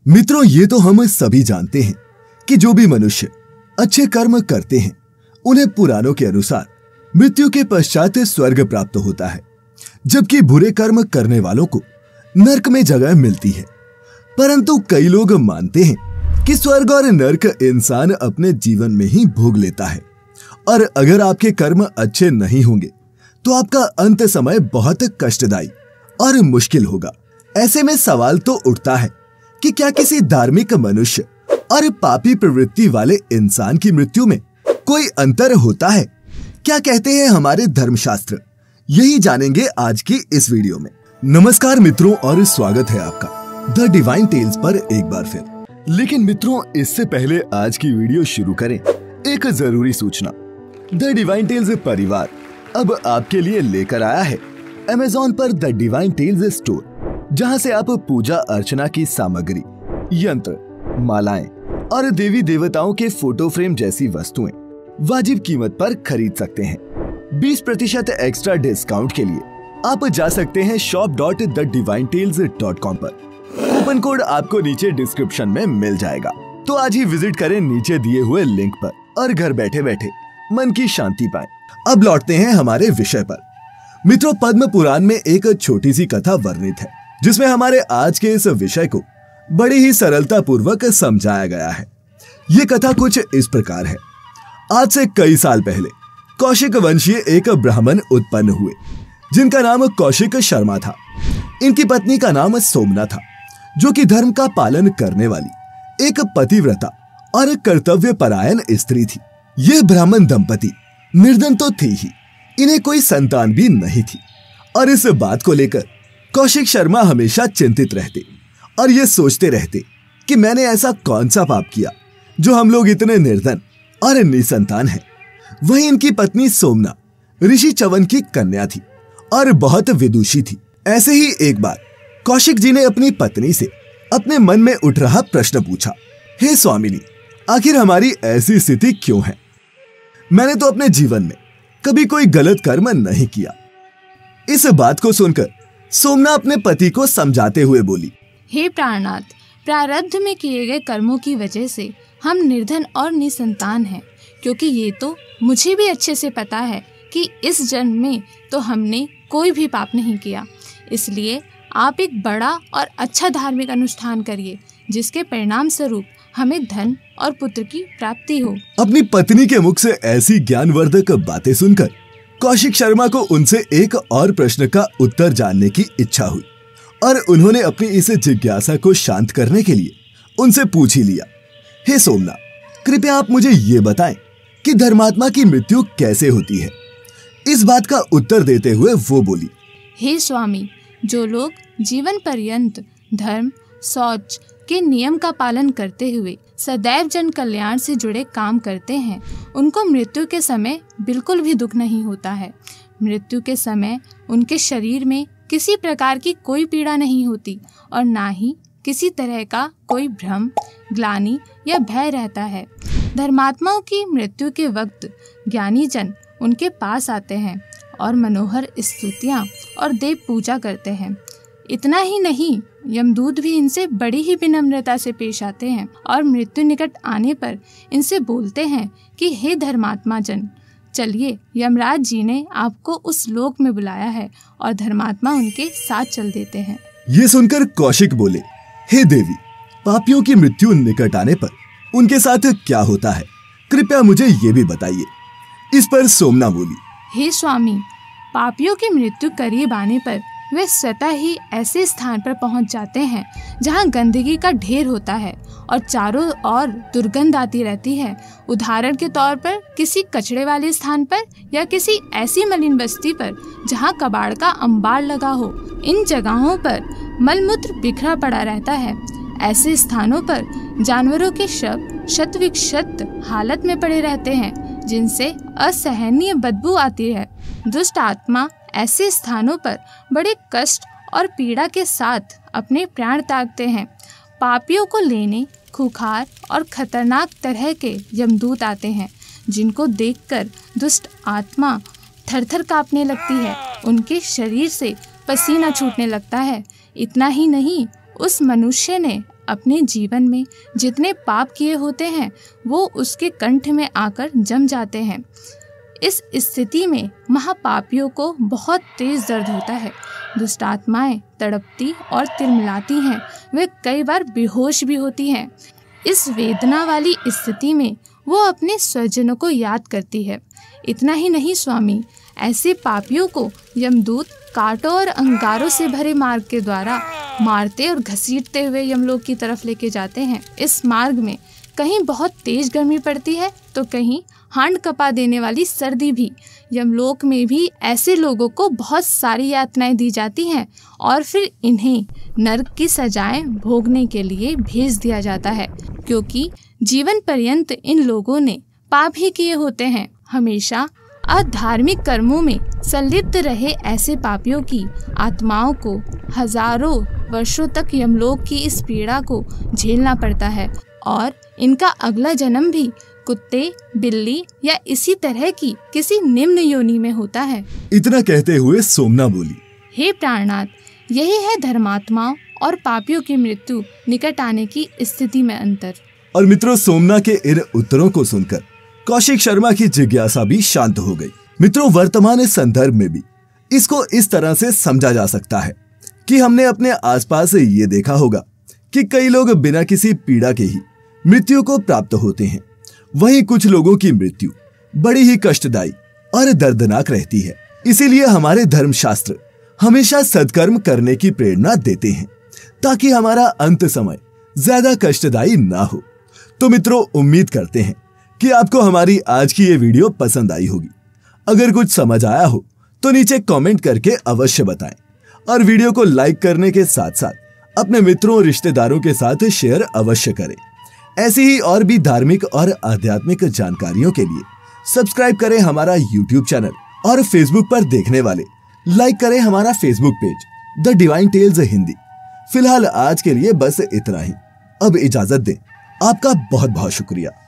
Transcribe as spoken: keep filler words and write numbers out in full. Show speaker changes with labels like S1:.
S1: मित्रों, ये तो हम सभी जानते हैं कि जो भी मनुष्य अच्छे कर्म करते हैं उन्हें पुराणों के अनुसार मृत्यु के पश्चात स्वर्ग प्राप्त होता है, जबकि बुरे कर्म करने वालों को नरक में जगह मिलती है। परंतु कई लोग मानते हैं कि स्वर्ग और नरक इंसान अपने जीवन में ही भोग लेता है, और अगर आपके कर्म अच्छे नहीं होंगे तो आपका अंत समय बहुत कष्टदायी और मुश्किल होगा। ऐसे में सवाल तो उठता है कि क्या किसी धार्मिक मनुष्य और पापी प्रवृत्ति वाले इंसान की मृत्यु में कोई अंतर होता है? क्या कहते हैं हमारे धर्मशास्त्र? यही जानेंगे आज की इस वीडियो में। नमस्कार मित्रों, और स्वागत है आपका द डिवाइन टेल्स पर एक बार फिर। लेकिन मित्रों, इससे पहले आज की वीडियो शुरू करें, एक जरूरी सूचना। द डिवाइन टेल्स परिवार अब आपके लिए लेकर आया है अमेज़न पर द डिवाइन टेल्स स्टोर, जहां से आप पूजा अर्चना की सामग्री, यंत्र, मालाएं और देवी देवताओं के फोटो फ्रेम जैसी वस्तुएं वाजिब कीमत पर खरीद सकते हैं। बीस प्रतिशत एक्स्ट्रा डिस्काउंट के लिए आप जा सकते हैं shop dot the divine tales dot com पर। कूपन कोड आपको नीचे डिस्क्रिप्शन में मिल जाएगा, तो आज ही विजिट करें नीचे दिए हुए लिंक पर और घर बैठे बैठे मन की शांति पाएं। अब लौटते हैं हमारे विषय पर। मित्रों, पद्म पुराण में एक छोटी सी कथा वर्णित है, जिसमें हमारे आज के इस विषय को बड़ी ही सरलता पूर्वक समझाया गया है। ये कथा कुछ इस प्रकार है। आज से कई साल पहले कौशिक वंशीय एक ब्राह्मण उत्पन्न हुए, जिनका नाम कौशिक शर्मा था। इनकी पत्नी का नाम सोमना था, जो कि धर्म का पालन करने वाली एक पतिव्रता और कर्तव्य परायण स्त्री थी। ये ब्राह्मण दंपति निर्धन तो थे ही, इन्हें कोई संतान भी नहीं थी, और इस बात को लेकर कौशिक शर्मा हमेशा चिंतित रहते और ये सोचते रहते कि मैंने ऐसा कौन सा पाप किया जो हम लोग इतने निर्धन और निसंतान हैं। वहीं इनकी पत्नी सोमना ऋषि चवन की कन्या थी और बहुत विदुषी थी। ऐसे ही एक बार कौशिक जी ने अपनी पत्नी से अपने मन में उठ रहा प्रश्न पूछा, हे स्वामिनी, आखिर हमारी ऐसी स्थिति क्यों है? मैंने तो अपने जीवन में कभी कोई गलत कर्म नहीं किया। इस बात को सुनकर सोमना अपने पति को समझाते हुए बोली,
S2: हे प्राणनाथ, प्रारब्ध में किए गए कर्मों की वजह से हम निर्धन और निसंतान हैं, क्योंकि ये तो मुझे भी अच्छे से पता है कि इस जन्म में तो हमने कोई भी पाप नहीं किया। इसलिए आप एक बड़ा और अच्छा धार्मिक अनुष्ठान करिए, जिसके परिणाम स्वरूप हमें धन और पुत्र की प्राप्ति हो।
S1: अपनी पत्नी के मुख से ऐसी ज्ञानवर्धक बातें सुनकर कौशिक शर्मा को उनसे एक और प्रश्न का उत्तर जानने की इच्छा हुई, और उन्होंने अपनी इस जिज्ञासा को शांत करने के लिए उनसे पूछ ही लिया, हे सोमना, कृपया आप मुझे ये बताएं कि धर्मात्मा की मृत्यु कैसे होती है? इस बात का उत्तर देते हुए वो बोली,
S2: हे स्वामी, जो लोग जीवन पर्यंत धर्म, शौच के नियम का पालन करते हुए सदैव जन कल्याण से जुड़े काम करते हैं, उनको मृत्यु के समय बिल्कुल भी दुख नहीं होता है। मृत्यु के समय उनके शरीर में किसी प्रकार की कोई पीड़ा नहीं होती, और ना ही किसी तरह का कोई भ्रम, ग्लानि या भय रहता है। धर्मात्माओं की मृत्यु के वक्त ज्ञानी जन उनके पास आते हैं और मनोहर स्तुतियाँ और देव पूजा करते हैं। इतना ही नहीं, यमदूत भी इनसे बड़ी ही विनम्रता से पेश आते हैं और मृत्यु निकट आने पर इनसे बोलते हैं कि हे धर्मात्मा जन, चलिए, यमराज जी ने आपको उस लोक में बुलाया है, और धर्मात्मा उनके साथ चल देते हैं।
S1: ये सुनकर कौशिक बोले, हे देवी, पापियों की मृत्यु निकट आने पर उनके साथ क्या होता है? कृपया मुझे ये भी बताइए। इस पर सोमना बोली,
S2: हे स्वामी, पापियों की मृत्यु करीब आने पर वे स्वतः ही ऐसे स्थान पर पहुंच जाते हैं जहां गंदगी का ढेर होता है और चारों ओर दुर्गंध आती रहती है। उदाहरण के तौर पर किसी कचड़े वाले स्थान पर या किसी ऐसी मलिन बस्ती पर जहां कबाड़ का अंबार लगा हो। इन जगहों पर मलमूत्र बिखरा पड़ा रहता है। ऐसे स्थानों पर जानवरों के शव शत विक्षत हालत में पड़े रहते हैं, जिनसे असहनीय बदबू आती है। दुष्ट आत्मा ऐसे स्थानों पर बड़े कष्ट और पीड़ा के साथ अपने प्राण त्यागते हैं। पापियों को लेने खूंखार और खतरनाक तरह के यमदूत आते हैं, जिनको देखकर दुष्ट आत्मा थरथर कांपने लगती है। उनके शरीर से पसीना छूटने लगता है। इतना ही नहीं, उस मनुष्य ने अपने जीवन में जितने पाप किए होते हैं वो उसके कंठ में आकर जम जाते हैं। इस स्थिति में महापापियों को बहुत तेज दर्द होता है। दुष्ट आत्माएं तड़पती और तिलमिलाती हैं, वे कई बार बेहोश भी होती हैं। इस वेदना वाली स्थिति में वो अपने स्वजनों को याद करती है। इतना ही नहीं स्वामी, ऐसे पापियों को यमदूत कांटों और अंगारों से भरे मार्ग के द्वारा मारते और घसीटते हुए यमलोक की तरफ लेके जाते हैं। इस मार्ग में कहीं बहुत तेज गर्मी पड़ती है तो कहीं हांड कपा देने वाली सर्दी भी। यमलोक में भी ऐसे लोगों को बहुत सारी यातनाएं दी जाती हैं और फिर इन्हें नरक की सजाएं भोगने के लिए भेज दिया जाता है, क्योंकि जीवन पर्यंत इन लोगों ने पाप ही किए होते हैं। हमेशा अधार्मिक कर्मों में संलिप्त रहे ऐसे पापियों की आत्माओं को हजारों वर्षों तक यमलोक की इस पीड़ा को झेलना पड़ता है और इनका अगला जन्म भी कुत्ते, बिल्ली या इसी तरह की किसी निम्न योनि में होता है।
S1: इतना कहते हुए सोमना बोली,
S2: हे प्राणनाथ, यही है धर्मात्माओं और पापियों की मृत्यु निकट आने की स्थिति में अंतर।
S1: और मित्रों, सोमना के इन उत्तरों को सुनकर कौशिक शर्मा की जिज्ञासा भी शांत हो गई। मित्रों, वर्तमान संदर्भ में भी इसको इस तरह से समझा जा सकता है कि हमने अपने आसपास ये देखा होगा कि कई लोग बिना किसी पीड़ा के ही मृत्यु को प्राप्त होते हैं। वहीं कुछ लोगों की मृत्यु बड़ी ही कष्टदायी और दर्दनाक रहती है। इसीलिए हमारे धर्मशास्त्र हमेशा सत्कर्म करने की प्रेरणा देते हैं ताकि हमारा अंत समय ज्यादा कष्टदायी ना हो। तो मित्रों, उम्मीद करते हैं कि आपको हमारी आज की ये वीडियो पसंद आई होगी। अगर कुछ समझ आया हो तो नीचे कमेंट करके अवश्य बताएं और वीडियो को लाइक करने के साथ साथ अपने मित्रों और रिश्तेदारों के साथ शेयर अवश्य करें। ऐसी ही और भी धार्मिक और आध्यात्मिक जानकारियों के लिए सब्सक्राइब करें हमारा यूट्यूब चैनल और फेसबुक पर देखने वाले लाइक करें हमारा Facebook page the divine tales Hindi. फिलहाल आज के लिए बस इतना ही। अब इजाजत दें। आपका बहुत बहुत शुक्रिया।